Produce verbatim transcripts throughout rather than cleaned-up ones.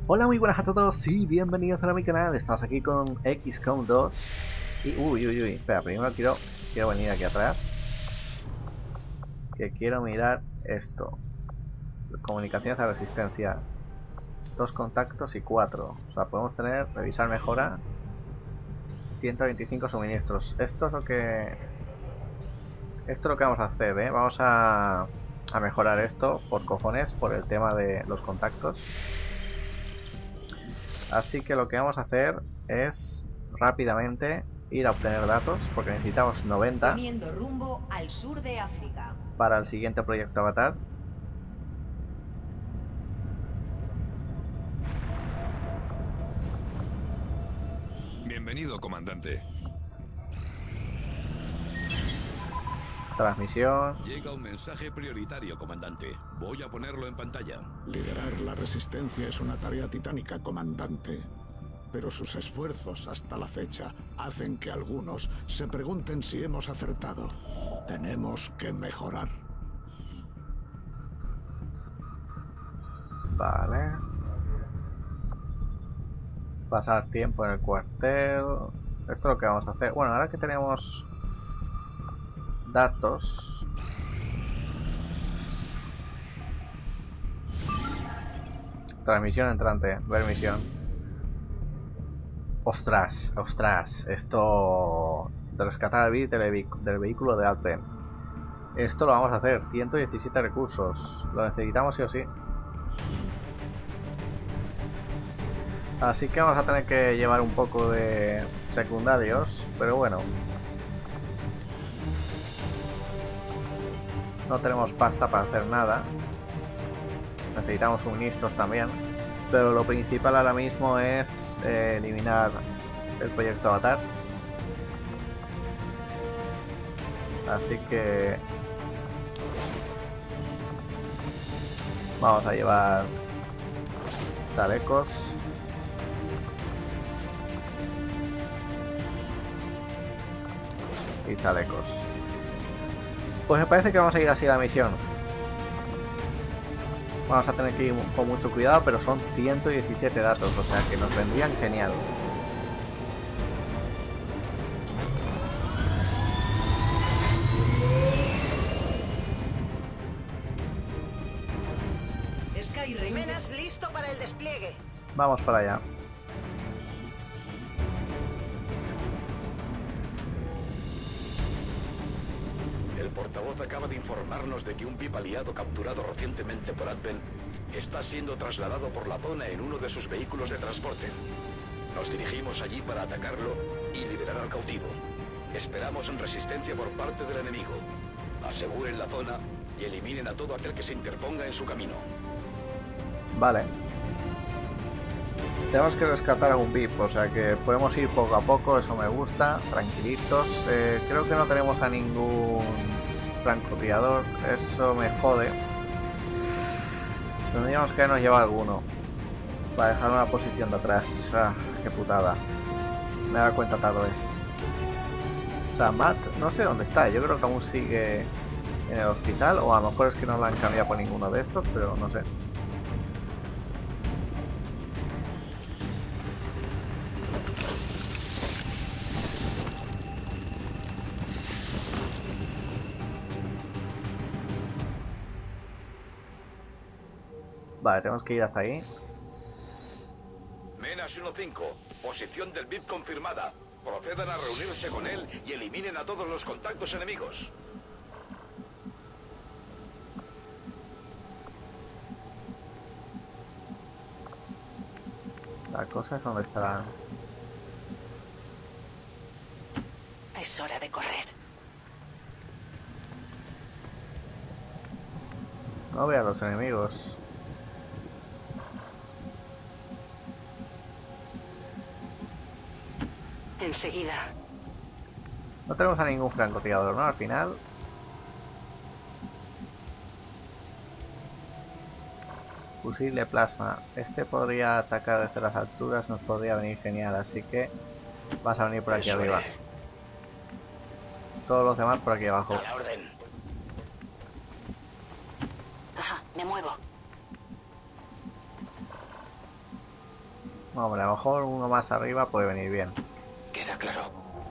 Hola, muy buenas a todos y bienvenidos a mi canal. Estamos aquí con X COM dos y uy, uy, uy, espera, primero quiero, quiero venir aquí atrás, que quiero mirar esto. Comunicaciones a resistencia, dos contactos y cuatro, o sea, podemos tener, revisar mejora, ciento veinticinco suministros. Esto es lo que esto es lo que vamos a hacer, ¿eh? Vamos a, a mejorar esto por cojones, por el tema de los contactos. Así que lo que vamos a hacer es rápidamente ir a obtener datos, porque necesitamos noventa Poniendo rumbo al sur de África. para el siguiente proyecto Avatar. Bienvenido, comandante. Transmisión. Llega un mensaje prioritario, comandante. Voy a ponerlo en pantalla. Liderar la resistencia es una tarea titánica, comandante. Pero sus esfuerzos hasta la fecha hacen que algunos se pregunten si hemos acertado. Tenemos que mejorar. Vale. Pasar tiempo en el cuartel. Esto es lo que vamos a hacer. Bueno, ahora que tenemos datos, transmisión entrante, ver misión. Ostras, ostras, esto de rescatar al bit del, del vehículo de Alpen. Esto lo vamos a hacer, ciento diecisiete recursos, lo necesitamos sí o sí. Así que vamos a tener que llevar un poco de secundarios, pero bueno. No tenemos pasta para hacer nada. Necesitamos suministros también. Pero lo principal ahora mismo es eh, eliminar el proyecto Avatar. Así que vamos a llevar chalecos. Y chalecos. Pues me parece que vamos a ir así a la misión. Vamos a tener que ir con mucho cuidado, pero son ciento diecisiete datos, o sea que nos vendrían genial. Skyrim. Menas listo para el despliegue. Vamos para allá. El portavoz acaba de informarnos de que un V I P aliado capturado recientemente por Advent está siendo trasladado por la zona en uno de sus vehículos de transporte. Nos dirigimos allí para atacarlo y liberar al cautivo. Esperamos en resistencia por parte del enemigo. Aseguren la zona y eliminen a todo aquel que se interponga en su camino. Vale. Tenemos que rescatar a un V I P, o sea que podemos ir poco a poco, eso me gusta, tranquilitos. Eh, creo que no tenemos a ningún francotirador, eso me jode. Tendríamos que nos llevar alguno para dejar una posición de atrás. Ah, qué putada. Me he dado cuenta tarde. O sea, Matt, no sé dónde está, yo creo que aún sigue en el hospital, o a lo mejor es que no lo han cambiado por ninguno de estos, pero no sé. Vale, tenemos que ir hasta ahí. Menas uno cinco, posición del V I P confirmada. Procedan a reunirse con él y eliminen a todos los contactos enemigos. La cosa es dónde estarán. Es hora de correr. No veo a los enemigos. Enseguida. No tenemos a ningún francotirador, ¿no? Al final. Fusible plasma. Este podría atacar desde las alturas, nos podría venir genial, así que vas a venir por aquí Eso arriba. es. Todos los demás por aquí abajo. A la orden. Ajá, me muevo. Hombre, a lo mejor uno más arriba puede venir bien. Queda claro.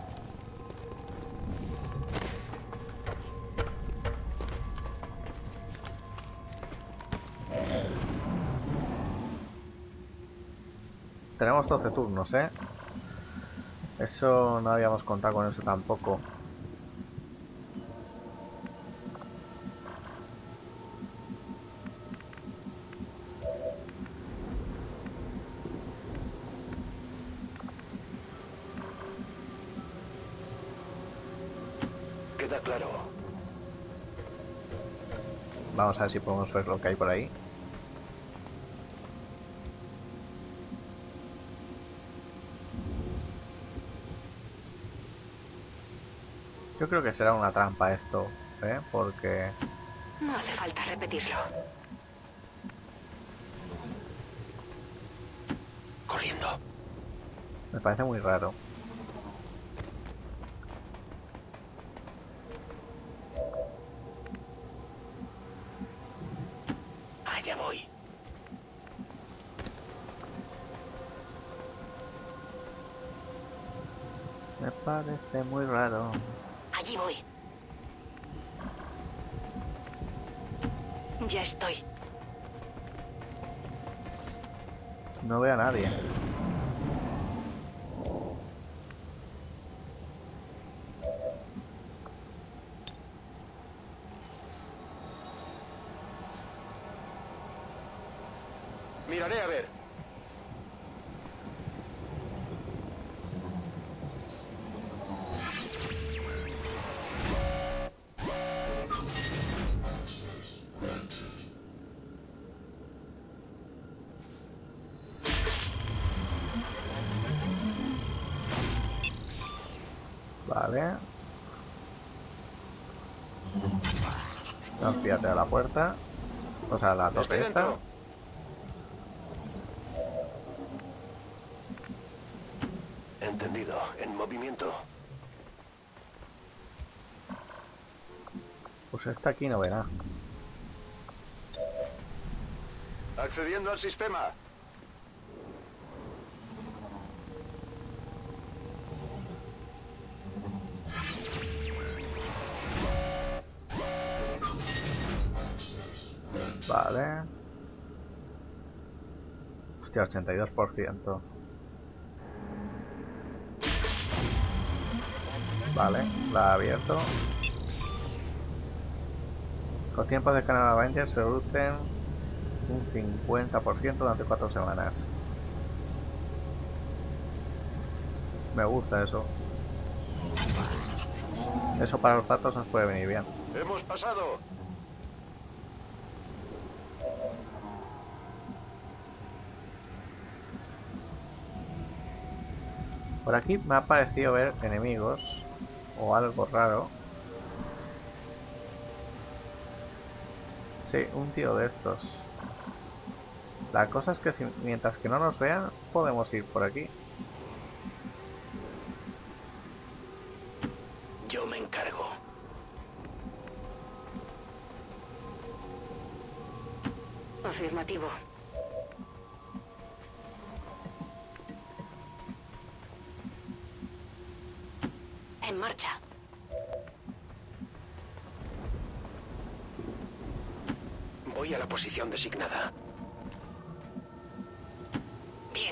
Tenemos doce turnos, ¿eh? Eso no habíamos contado con eso tampoco. Queda claro. Vamos a ver si podemos ver lo que hay por ahí. Yo creo que será una trampa esto, ¿eh? Porque... No hace falta repetirlo. Corriendo. me parece muy raro. Allá voy. Me parece muy raro. Allí voy. Ya estoy. No veo a nadie. Miraré a ver. Vale. Nos fíjate de la puerta. O sea, la Estoy torre esta. dentro. Entendido. En movimiento. Pues esta aquí no verá. Accediendo al sistema. Vale. Hostia, ochenta y dos por ciento. Vale, la ha abierto. Los tiempos de canal Avengers se reducen un cincuenta por ciento durante cuatro semanas. Me gusta eso. Eso para los datos nos puede venir bien. Hemos pasado. Por aquí me ha parecido ver enemigos o algo raro. Sí, un tío de estos. La cosa es que si, mientras que no nos vean, podemos ir por aquí. Yo me encargo. Afirmativo. En marcha. Voy a la posición designada. Bien.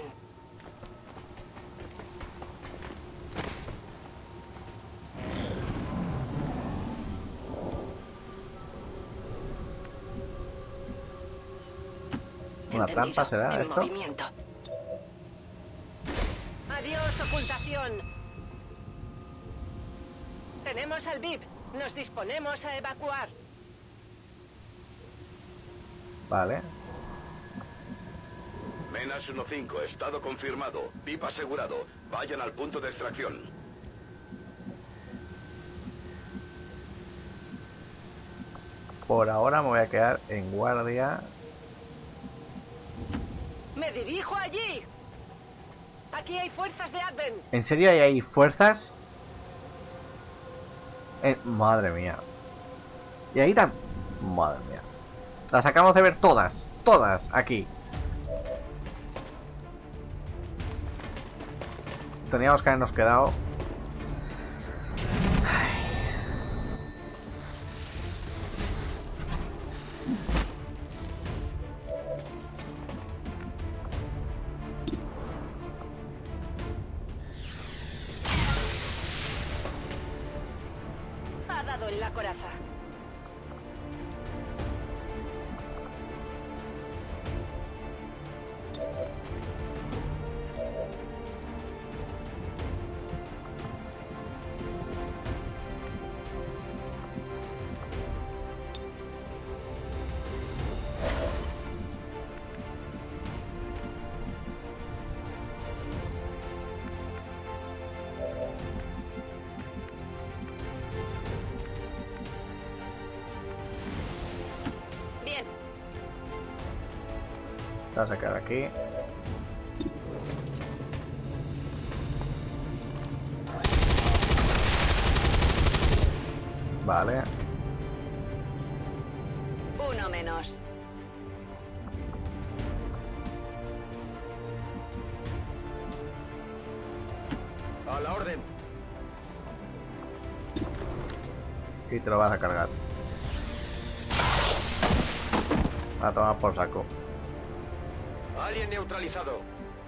¿Una Entendido. trampa será En esto? movimiento. Adiós, ocultación. Tenemos al V I P. Nos disponemos a evacuar. Vale. Menas uno cinco, estado confirmado. V I P asegurado. Vayan al punto de extracción. Por ahora me voy a quedar en guardia. Me dirijo allí. Aquí hay fuerzas de Advent. ¿En serio hay ahí fuerzas? Eh, madre mía. Y ahí también. Madre mía. Las acabamos de ver todas. Todas aquí. Teníamos que habernos quedado. Ha dado en la coraza. Bien. Te vas a sacar aquí. Vale. Uno menos. A la orden. Y te lo vas a cargar. A tomar por saco. Alien neutralizado.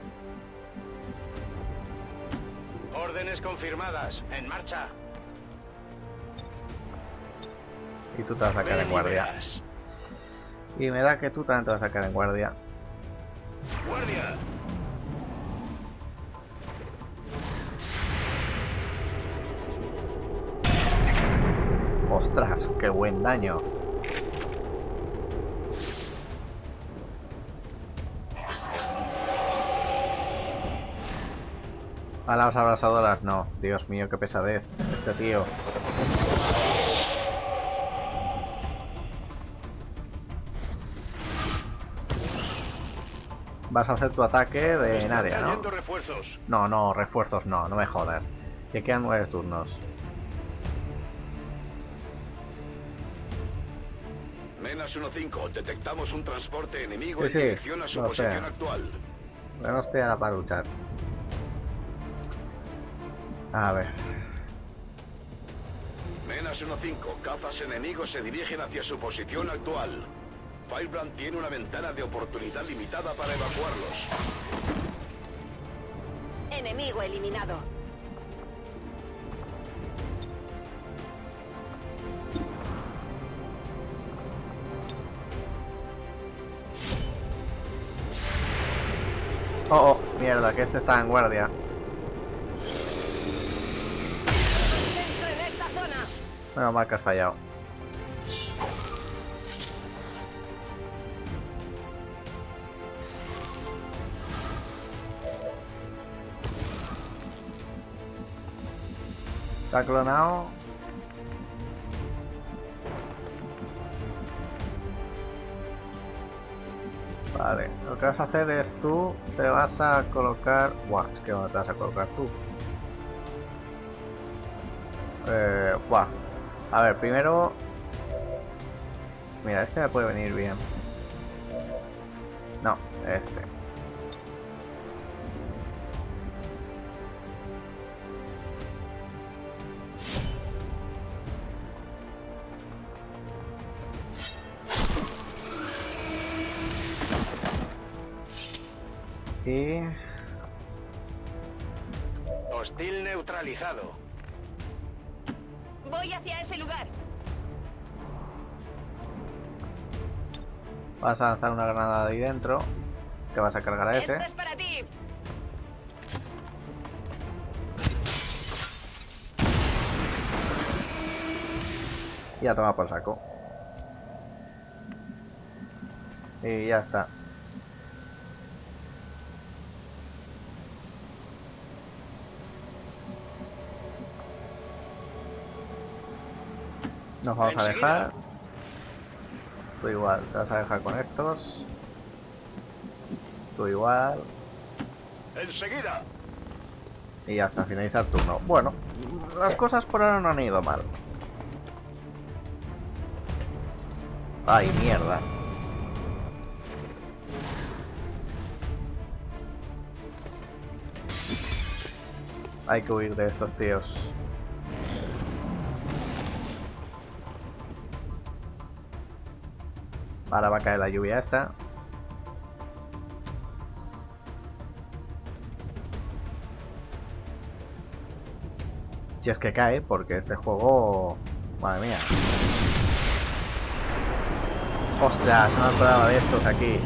Órdenes confirmadas. En marcha. Y tú te vas a sacar en guardia. Y me da que tú también te vas a sacar en guardia. Guardia. Ostras, qué buen daño. A las abrasadoras no. Dios mío, qué pesadez este tío. Vas a hacer tu ataque de en área, ¿no? Refuerzos. No, no, refuerzos no, no me jodas. Que quedan nueve turnos. Menas uno cinco, detectamos un transporte enemigo Sí, en sí, dirección a su lo sé. posición actual. No estoy ahora para luchar. A ver. Menas uno cinco, cazas enemigos se dirigen hacia su posición actual. Firebrand tiene una ventana de oportunidad limitada para evacuarlos. Enemigo eliminado. Oh, oh, mierda, que este está en guardia. Dentro de esta zona. Menos mal que has fallado. Se ha clonado. Vale, lo que vas a hacer es tú te vas a colocar... Buah, es que ¿dónde te vas a colocar tú? Eh, buah. A ver, primero... Mira, este me puede venir bien. No, este. Y... Hostil neutralizado. Voy hacia ese lugar. vas a lanzar una granada de ahí dentro. Te vas a cargar a ese. Esto es para ti. Y ya toma por saco. Y ya está. Nos vamos a dejar. Tú igual, te vas a dejar con estos. Tú igual. Enseguida. Y hasta finalizar el turno. Bueno, las cosas por ahora no han ido mal. Ay, mierda. Hay que huir de estos tíos. Ahora va a caer la lluvia esta. Si es que cae, porque este juego... Madre mía. ¡Ostras! No me acordaba de estos aquí.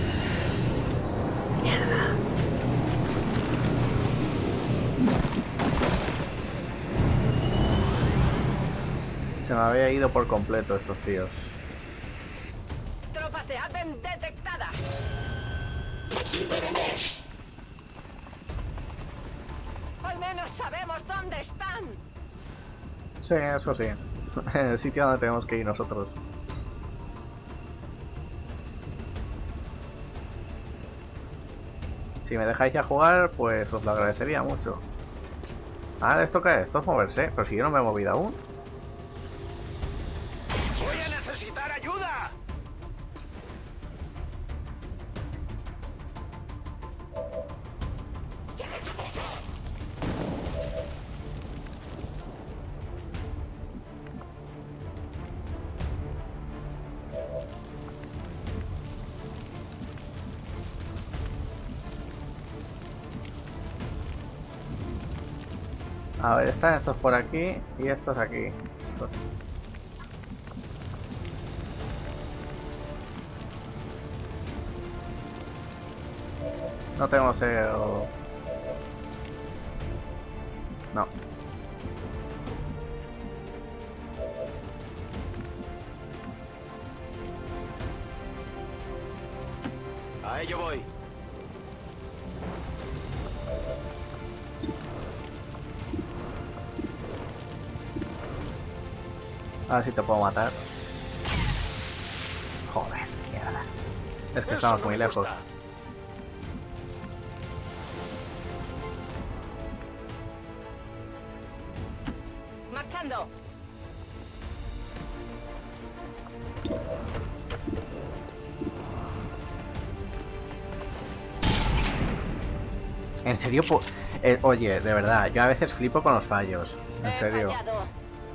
Mierda. Se me había ido por completo estos tíos. Tropas de Advent detectadas. Al menos sabemos dónde están. Sí, eso sí. En el sitio donde tenemos que ir nosotros. Si me dejáis ya jugar, pues os lo agradecería mucho. Ah, les toca a estos moverse. Pero si yo no me he movido aún. ¡Voy a necesitar ayuda! A ver, están estos por aquí y estos aquí. No tenemos el... No. A ello voy. A ver si te puedo matar. Joder, mierda. Es que Eso estamos no muy me lejos. gusta. Marchando. En serio, po- eh, oye, de verdad, yo a veces flipo con los fallos. En He serio. fallado.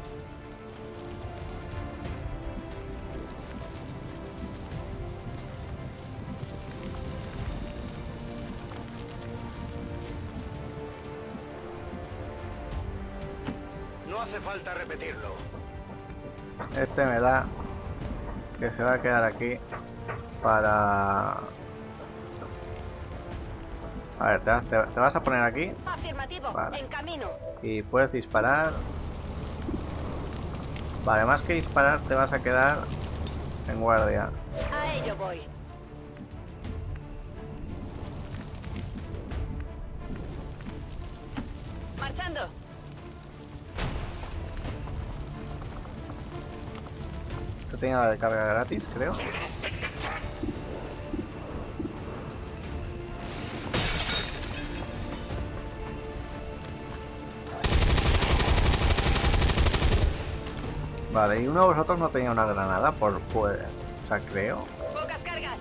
No hace falta repetirlo. Este me da que se va a quedar aquí para... A ver, te, vas- te- te vas a poner aquí Afirmativo. Vale. En camino. y puedes disparar. Vale, más que disparar te vas a quedar en guardia. A ello voy. Marchando. Este tenía la de carga gratis, creo. Vale, y uno de vosotros no tenía una granada por... pues, o sea, creo. Pocas cargas.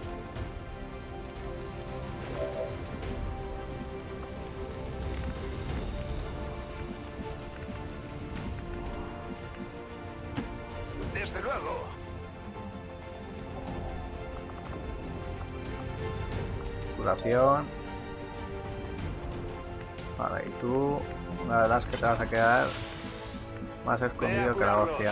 Desde luego. Curación. Vale, y tú... La verdad es que te vas a quedar más escondido que la hostia.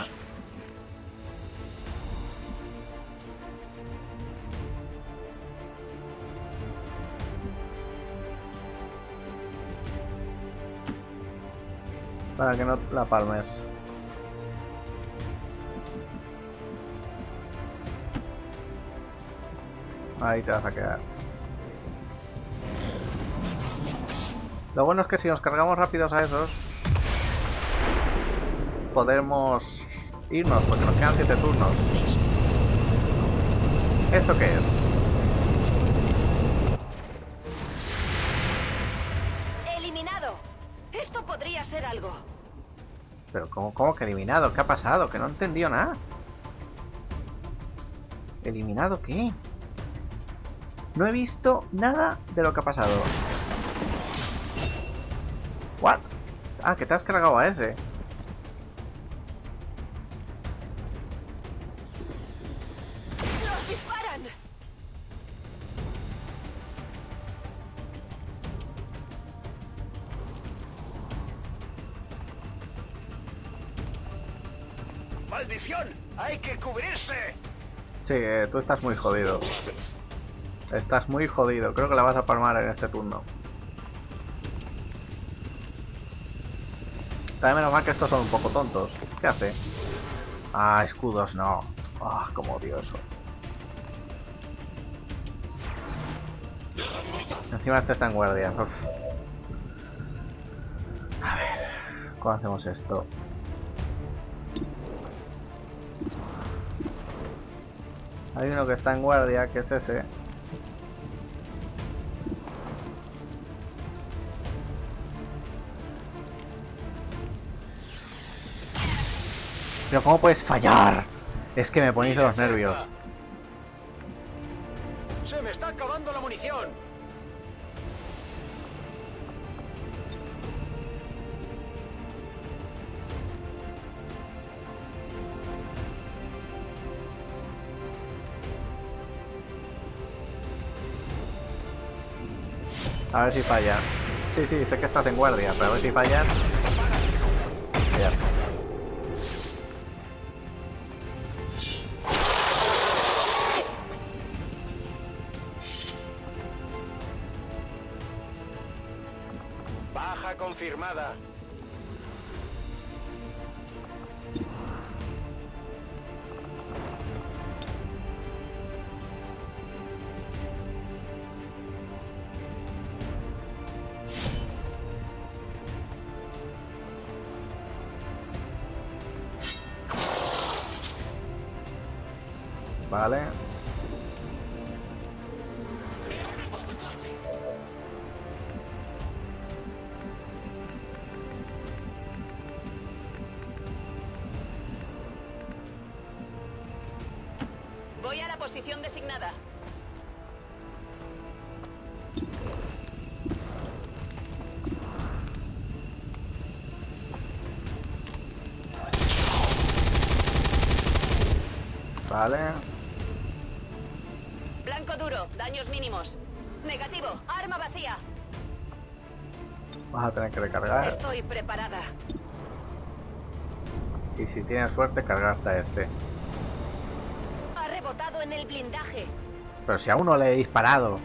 Para que no la palmes. Ahí te vas a quedar. Lo bueno es que si nos cargamos rápidos a esos, podemos irnos porque nos quedan siete turnos. ¿Esto qué es? Eliminado. Esto podría ser algo. Pero ¿cómo, cómo que eliminado? ¿Qué ha pasado? Que no he entendido nada. ¿Eliminado qué? No he visto nada de lo que ha pasado. ¿What? Ah, que te has cargado a ese. ¡Nos disparan! ¡Maldición! ¡Hay que cubrirse! Sí, eh, tú estás muy jodido. Estás muy jodido. Creo que la vas a palmar en este turno. También menos mal que estos son un poco tontos. ¿Qué hace? Ah, escudos no. Ah, como odioso. Encima este está en guardia. Uf. A ver, ¿cómo hacemos esto? Hay uno que está en guardia, que es ese. Pero ¿cómo puedes fallar? Es que me ponéis de los nervios. ¡Se me está acabando la munición! A ver si falla. Sí, sí, sé que estás en guardia, pero a ver si fallas. Ya. Baja confirmada. Vale. Voy a la posición designada. Vale. Blanco duro, daños mínimos. Negativo, arma vacía. Vas a tener que recargar. Estoy preparada. Y si tienes suerte, cargarte a este. Ha rebotado en el blindaje. Pero si a uno le he disparado.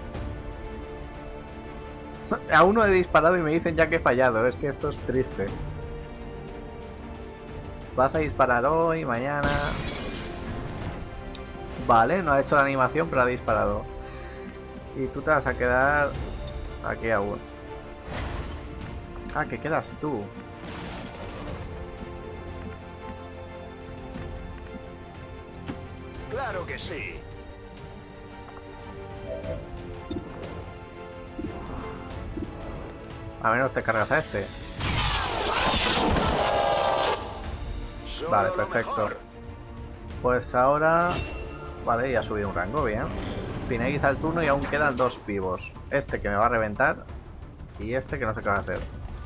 A uno he disparado y me dicen ya que he fallado. Es que esto es triste. Vas a disparar hoy, mañana. Vale, no ha hecho la animación, pero ha disparado. Y tú te vas a quedar aquí aún. Ah, que quedas tú. Claro que sí. A menos te cargas a este. Solo Vale, lo perfecto. mejor. Pues ahora... Vale, ya ha subido un rango, bien. Finaliza el turno y aún quedan dos pivos. Este que me va a reventar y este que no sé qué va a hacer.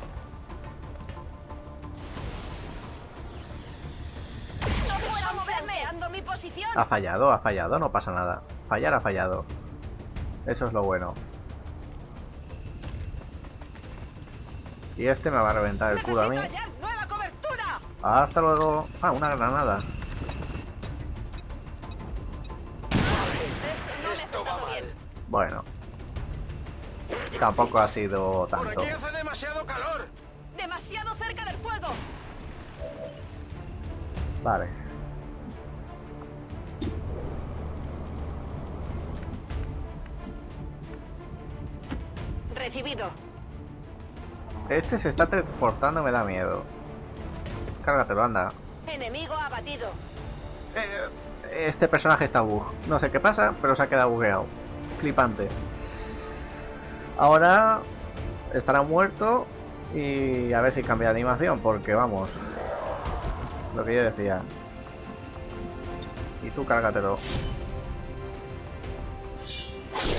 ¡No puedo moverme! ¡Ando mi posición! Ha fallado, ha fallado, no pasa nada. Fallar ha fallado. Eso es lo bueno. Y este me va a reventar el culo a mí. ¡Necesito hallar nueva cobertura! Hasta luego. Ah, una granada. No me ha Esto va sentado mal. bien. Bueno. Tampoco ha sido Por tanto. aquí hace demasiado calor. ¡Demasiado cerca del fuego! Vale. Recibido. Este se está transportando, me da miedo. Cárgatelo, anda. Enemigo abatido. Eh, Este personaje está bug. No sé qué pasa, pero se ha quedado bugueado. Flipante. Ahora estará muerto y a ver si cambia de animación, porque vamos. Lo que yo decía. Y tú cárgatelo.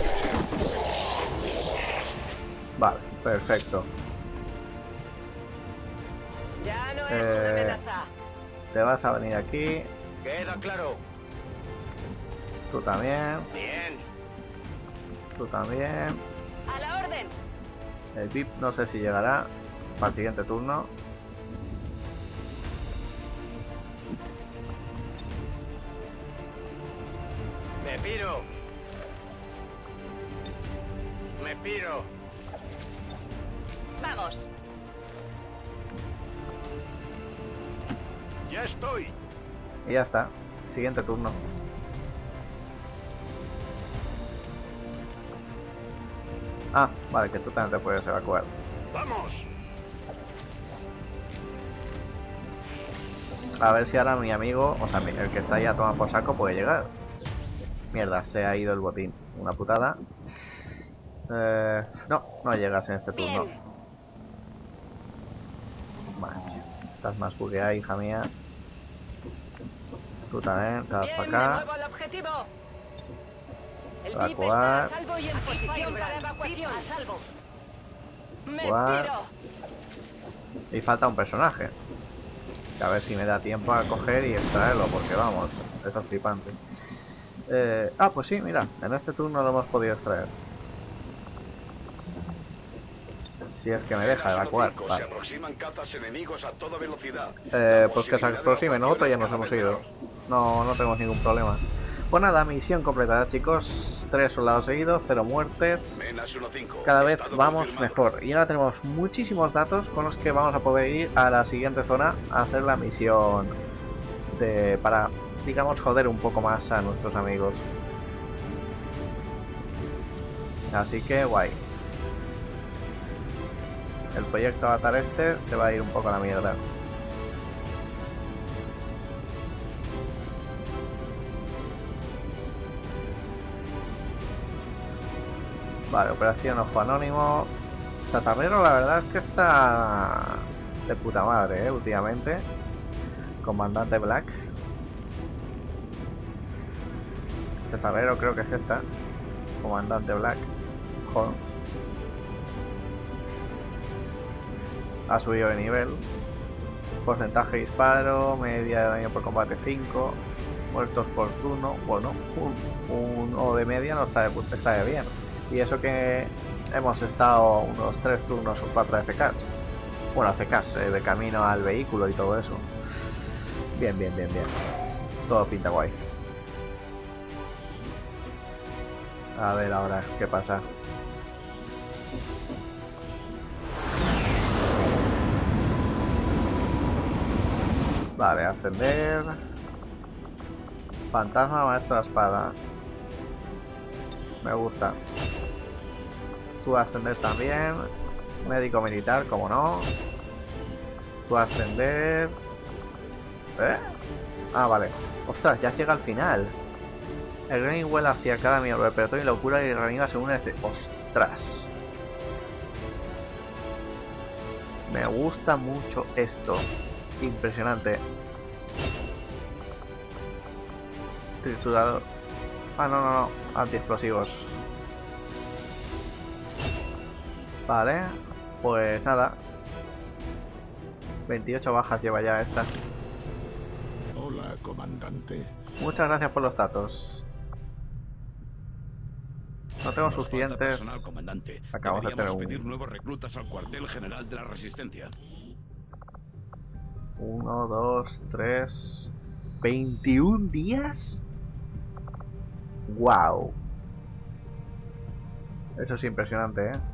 Vale, perfecto. Eh, amenaza. te vas a venir aquí. Queda claro. Tú también. Bien. Tú también. A la orden. El V I P no sé si llegará para el siguiente turno. Me piro. Me piro. Vamos. Ya estoy. Y ya está. Siguiente turno. Ah, vale, que tú también te puedes evacuar. Vamos. A ver si ahora mi amigo, o sea, mi- el que está ahí a tomar por saco puede llegar. Mierda, se ha ido el botín. Una putada. Eh, no, no llegas en este turno. Bien. Madre mía, estás más bugueada, hija mía. Tú también, te vas Bien, para me acá. muevo al objetivo. El V I P Evacuar. está a salvo y en posición para evacuación. A salvo. Me Evacuar. piro. Y falta un personaje. Que a ver si me da tiempo a coger y extraerlo, porque vamos, esto es flipante. Eh, ah, pues sí, mira, en este turno lo hemos podido extraer. Si es que me deja evacuar. Se Vale. aproximan cazas enemigos a toda velocidad. Eh, La pues que se posibilidad de aproxime, nosotros ya nos evacuación hemos es cada ido. vez menor. No, no tenemos ningún problema. Pues nada, misión completada, chicos. Tres soldados seguidos, cero muertes. Menas uno cinco. Cada vez Estado vamos confirmado. mejor. Y ahora tenemos muchísimos datos con los que vamos a poder ir a la siguiente zona a hacer la misión de para, digamos, joder un poco más a nuestros amigos. Así que guay. El proyecto Avatar este se va a ir un poco a la mierda. Vale, operación Ojo Anónimo. Chatarrero, la verdad es que está de puta madre, ¿eh? Últimamente. Comandante Black. Chatarrero creo que es esta. Comandante Black. Holmes. Ha subido de nivel. Porcentaje de disparo, media de daño por combate cinco. Muertos por turno. Bueno, un, uno de media no está de, está de bien. Y eso que hemos estado unos tres turnos o cuatro F Ks. Bueno, F Ks eh, de camino al vehículo y todo eso. Bien, bien, bien, bien. Todo pinta guay. A ver ahora qué pasa. Vale, ascender. Fantasma, maestro de la espada. Me gusta. Tú ascender también. Médico militar, como no. Tú ascender. ¿Eh? Ah, vale. Ostras, ya llega al final. El Green vuela hacia cada miembro del pelotón y lo cura y reanima según el... Ostras. Me gusta mucho esto. Impresionante. Triturador. Ah, no, no, no. Antiexplosivos. Vale. Pues nada. veintiocho bajas lleva ya esta. Hola, comandante. Muchas gracias por los datos. No tengo Nos falta suficientes. personal, comandante. Acabamos de tener Deberíamos un... pedir nuevos reclutas al cuartel general de la Resistencia. uno, dos, tres... ¿veintiún días? ¡Wow! Eso es impresionante, ¿eh?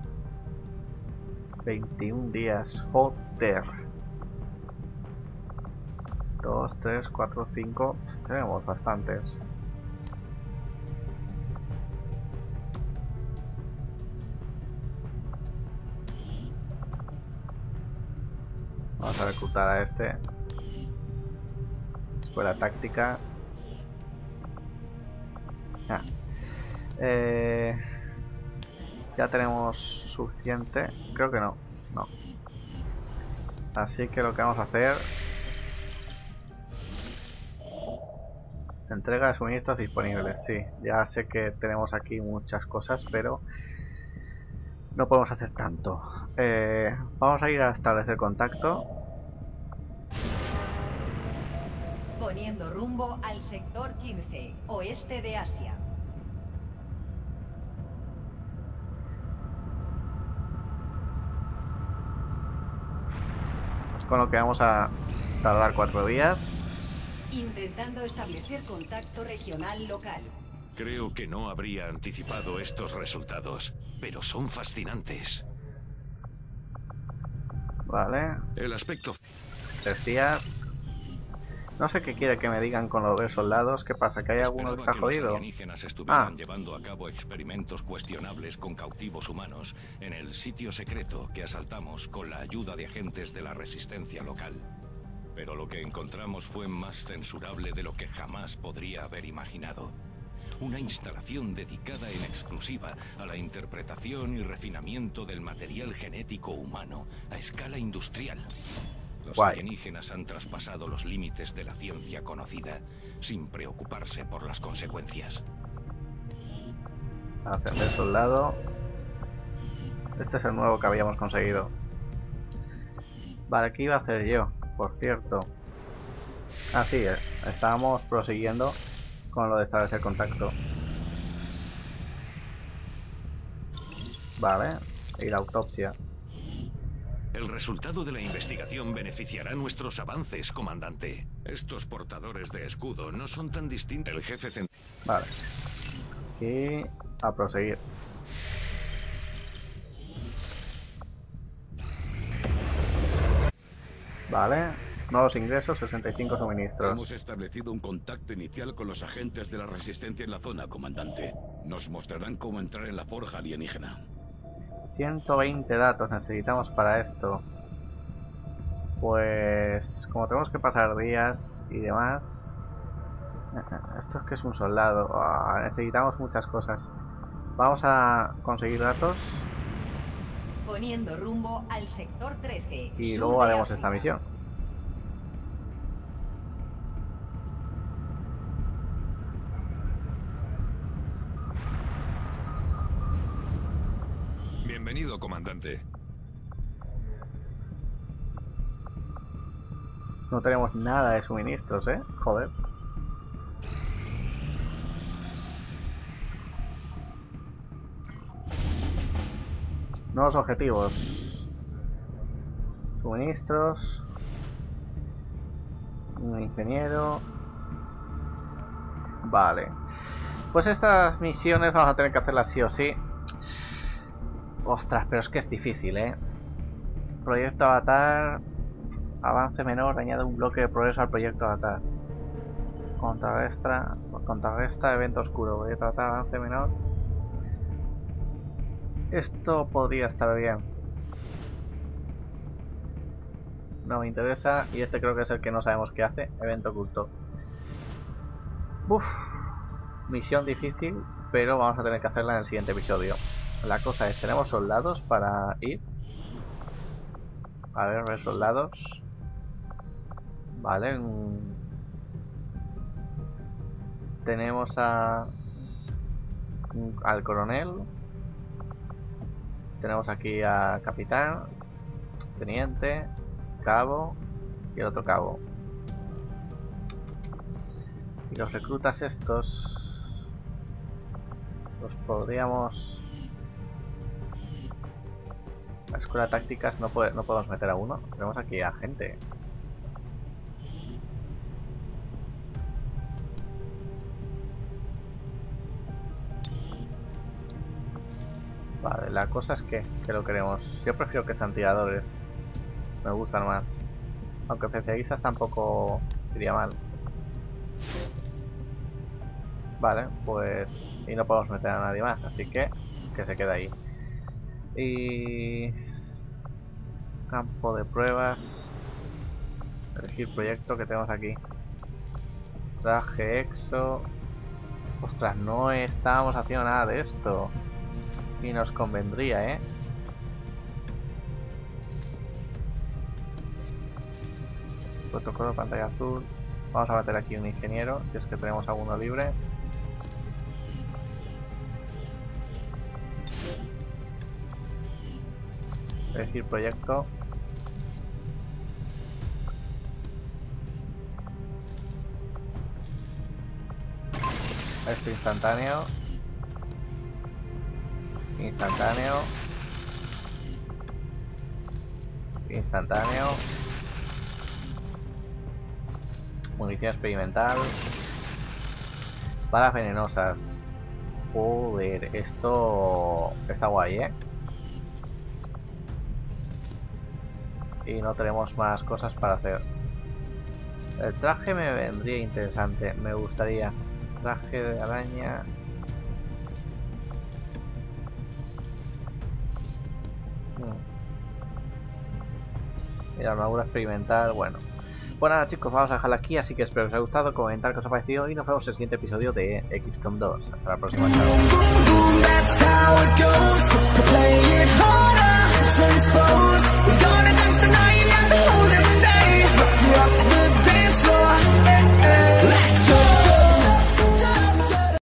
veintiún días. ¡Joder! dos, tres, cuatro, cinco... Tenemos bastantes. Vamos a reclutar a este. Escuela táctica. Ah. Eh, ya tenemos suficiente. Creo que no. No. Así que lo que vamos a hacer. Entrega de suministros disponibles. Sí, ya sé que tenemos aquí muchas cosas, pero no podemos hacer tanto. Eh, vamos a ir a establecer contacto. Poniendo rumbo al sector quince, oeste de Asia. Con lo que vamos a tardar cuatro días. Intentando establecer contacto regional local. Creo que no habría anticipado estos resultados, pero son fascinantes. Vale. El aspecto... Tres días. No sé qué quiere que me digan con los dos soldados. ¿Qué pasa? ¿Que hay alguno que está Esperaba que jodido? los alienígenas estuvieran Ah. llevando a cabo experimentos cuestionables con cautivos humanos en el sitio secreto que asaltamos con la ayuda de agentes de la resistencia local. Pero lo que encontramos fue más censurable de lo que jamás podría haber imaginado. Una instalación dedicada en exclusiva a la interpretación y refinamiento del material genético humano a escala industrial. Los Guay. alienígenas han traspasado los límites de la ciencia conocida sin preocuparse por las consecuencias. Ascender soldado. Este es el nuevo que habíamos conseguido. Vale, ¿qué iba a hacer yo? Por cierto. Ah, sí, eh, estábamos prosiguiendo con lo de establecer contacto. Vale, y la autopsia. El resultado de la investigación beneficiará nuestros avances, comandante. Estos portadores de escudo no son tan distintos. El jefe central... Vale. Y a proseguir. Vale. Nuevos ingresos, sesenta y cinco suministros. Hemos establecido un contacto inicial con los agentes de la resistencia en la zona, comandante. Nos mostrarán cómo entrar en la forja alienígena. ciento veinte datos necesitamos para esto. Pues como tenemos que pasar días y demás. Esto es que es un soldado. Ah, necesitamos muchas cosas. Vamos a conseguir datos Poniendo rumbo al sector trece. y sur luego de haremos África. esta misión. Bienvenido, comandante. No tenemos nada de suministros, eh. Joder. Nuevos objetivos. Suministros. Un ingeniero. Vale. Pues estas misiones vamos a tener que hacerlas sí o sí. Ostras, pero es que es difícil, ¿eh? Proyecto Avatar. Avance menor. Añade un bloque de progreso al proyecto Avatar. Contrarresta. Contrarresta evento oscuro. Proyecto Avatar. Avance menor. Esto podría estar bien. No me interesa. Y este creo que es el que no sabemos qué hace. Evento oculto. Uff. Misión difícil. Pero vamos a tener que hacerla en el siguiente episodio. La cosa es, ¿tenemos soldados para ir? A ver, ver soldados. Vale. Mm. Tenemos a... al coronel. Tenemos aquí a capitán, teniente, cabo y el otro cabo. Y los reclutas estos los podríamos... La escuela de tácticas no, puede, no podemos meter a uno. Tenemos aquí a gente. Vale, la cosa es que, que lo queremos. Yo prefiero que sean tiradores. Me gustan más. Aunque especialistas tampoco iría mal. Vale, pues... Y no podemos meter a nadie más, así que... Que se quede ahí. Y... Campo de pruebas. Elegir proyecto que tenemos aquí. Traje exo. Ostras, no estábamos haciendo nada de esto. Y nos convendría, ¿eh? Protocolo pantalla azul. Vamos a meter aquí un ingeniero, si es que tenemos alguno libre. Elegir proyecto. Esto instantáneo. Instantáneo. Instantáneo. Munición experimental. Balas venenosas. Joder, esto está guay, ¿eh? Y no tenemos más cosas para hacer. El traje me vendría interesante, me gustaría. Traje de araña. Hmm. Y la armadura experimental, bueno. Bueno nada chicos, vamos a dejarla aquí, así que espero que os haya gustado, comentar qué os ha parecido y nos vemos en el siguiente episodio de X COM dos. Hasta la próxima, chao.